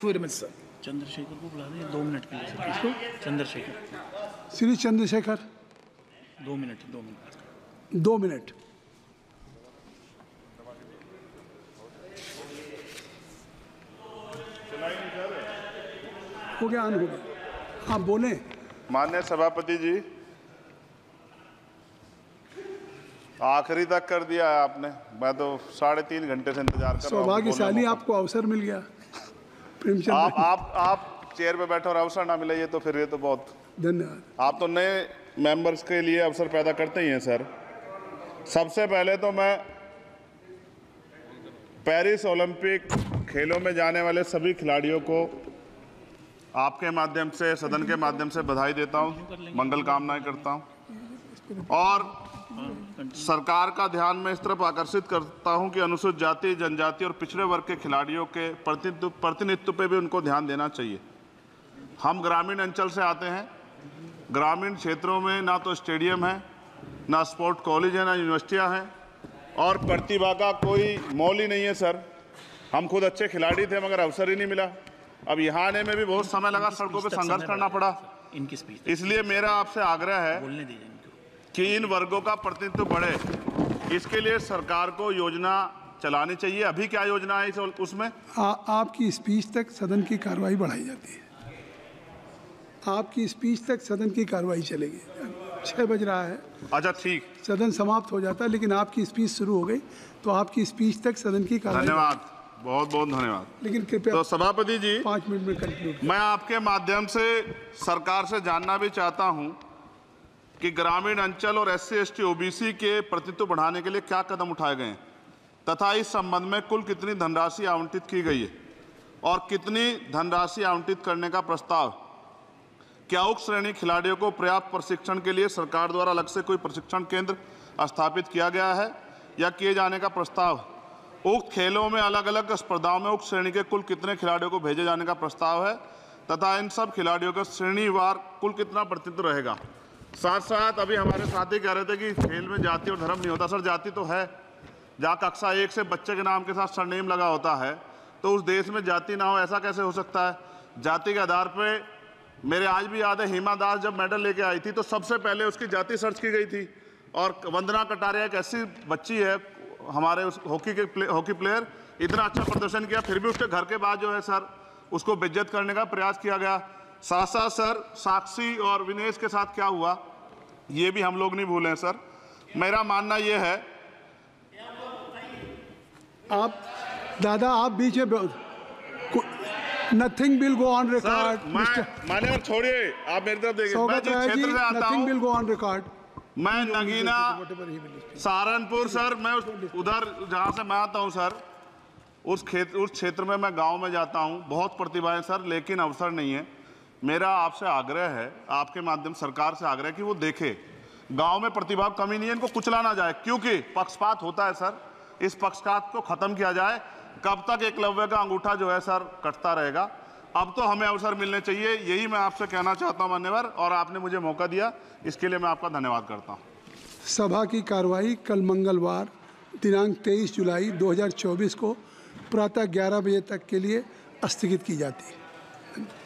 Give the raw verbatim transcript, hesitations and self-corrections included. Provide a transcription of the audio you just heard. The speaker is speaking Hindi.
सर चंद्रशेखर को बुला दें दो मिनट के लिए सर। किसको? चंद्रशेखर। श्री चंद्रशेखर दो मिनट दो मिनट दो मिनट हो गया, ऑन हो गया। आप बोले। माननीय सभापति जी, आखिरी तक कर दिया है आपने। मैं तो साढ़े तीन घंटे से इंतजार कर रहा हूँ। सौभाग्यशाली आपको अवसर मिल गया। प्रेमचंद आप आप आप चेयर पे बैठे और अवसर ना मिले, ये तो फिर ये तो बहुत धन्यवाद। आप तो नए मेंबर्स के लिए अवसर पैदा करते ही हैं सर। सबसे पहले तो मैं पेरिस ओलंपिक खेलों में जाने वाले सभी खिलाड़ियों को आपके माध्यम से, सदन के माध्यम से बधाई देता हूं, मंगल कामनाएं करता हूं और सरकार का ध्यान में इस तरफ आकर्षित करता हूं कि अनुसूचित जाति, जनजाति और पिछड़े वर्ग के खिलाड़ियों के प्रतिनिधित्व प्रतिनिधित्व पे भी उनको ध्यान देना चाहिए। हम ग्रामीण अंचल से आते हैं। ग्रामीण क्षेत्रों में ना तो स्टेडियम है, ना स्पोर्ट कॉलेज है, ना यूनिवर्सिटियां हैं और प्रतिभा का कोई मोल ही नहीं है सर। हम खुद अच्छे खिलाड़ी थे मगर अवसर ही नहीं मिला। अब यहाँ आने में भी बहुत समय लगा, सड़कों पे संघर्ष करना पड़ा। इनकी स्पीच इसलिए मेरा आपसे आग्रह है बोलने दीजिए इनको कि इन वर्गों का प्रतिनिधित्व बढ़े। इसके लिए सरकार को योजना चलानी चाहिए। अभी क्या योजना है इस उसमें? आ, आपकी स्पीच तक सदन की कार्रवाई बढ़ाई जाती है। आपकी स्पीच तक सदन की कार्रवाई चलेगी। छः बज रहा है। अच्छा ठीक, सदन समाप्त हो जाता है, लेकिन आपकी स्पीच शुरू हो गई तो आपकी स्पीच तक सदन की कार्रवाई। धन्यवाद, बहुत बहुत धन्यवाद। लेकिन कृपया तो सभापति जी, पाँच मिनट में कंक्लूड। मैं आपके माध्यम से सरकार से जानना भी चाहता हूं कि ग्रामीण अंचल और S C S T O B C के प्रतिनिधित्व बढ़ाने के लिए क्या कदम उठाए गए हैं तथा इस संबंध में कुल कितनी धनराशि आवंटित की गई है और कितनी धनराशि आवंटित करने का प्रस्ताव। क्या उक्त श्रेणी खिलाड़ियों को पर्याप्त प्रशिक्षण के लिए सरकार द्वारा अलग से कोई प्रशिक्षण केंद्र स्थापित किया गया है या किए जाने का प्रस्ताव। उक्त खेलों में अलग अलग स्पर्धाओं में उक्त श्रेणी के कुल कितने खिलाड़ियों को भेजे जाने का प्रस्ताव है तथा इन सब खिलाड़ियों का श्रेणीवार कुल कितना प्रतिनिधित्व रहेगा। साथ साथ अभी हमारे साथी कह रहे थे कि खेल में जाति और धर्म नहीं होता। सर जाति तो है। जहाँ कक्षा एक से बच्चे के नाम के साथ सरनेम लगा होता है तो उस देश में जाति ना हो, ऐसा कैसे हो सकता है? जाति के आधार पर मेरे आज भी याद है, हिमा दास जब मेडल लेके आई थी तो सबसे पहले उसकी जाति सर्च की गई थी। और वंदना कटारिया एक ऐसी बच्ची है हमारे उस हॉकी के प्ले, हॉकी प्लेयर, इतना अच्छा प्रदर्शन किया, फिर भी उसके घर के बाद जो है सर उसको बेइज्जत करने का प्रयास किया गया। साथ साथ सर साक्षी और विनेश के साथ क्या हुआ ये भी हम लोग नहीं भूलें सर। मेरा मानना ये है। आप दादा आप बीच में nothing will go on record. मान्यवर छोड़िए, आप मेरी तरफ देखिए। मैं जिस क्षेत्र से आता हूं, nothing will go on record. मैं नगीना सहारनपुर सर, मैं उस उधर जहाँ से मैं आता हूँ सर, उस क्षेत्र उस क्षेत्र में मैं गांव में जाता हूँ। बहुत प्रतिभाएं सर, लेकिन अवसर नहीं है। मेरा आपसे आग्रह है, आपके माध्यम सरकार से आग्रह है कि वो देखे गांव में प्रतिभा कमी नहीं है, इनको कुचला ना जाए क्योंकि पक्षपात होता है सर। इस पक्षपात को खत्म किया जाए। कब तक एकलव्य का अंगूठा जो है सर कटता रहेगा? अब तो हमें अवसर मिलने चाहिए, यही मैं आपसे कहना चाहता हूं मान्यवर, और आपने मुझे मौका दिया इसके लिए मैं आपका धन्यवाद करता हूं। सभा की कार्रवाई कल मंगलवार दिनांक तेईस जुलाई दो हज़ार चौबीस को प्रातः ग्यारह बजे तक के लिए स्थगित की जाती है।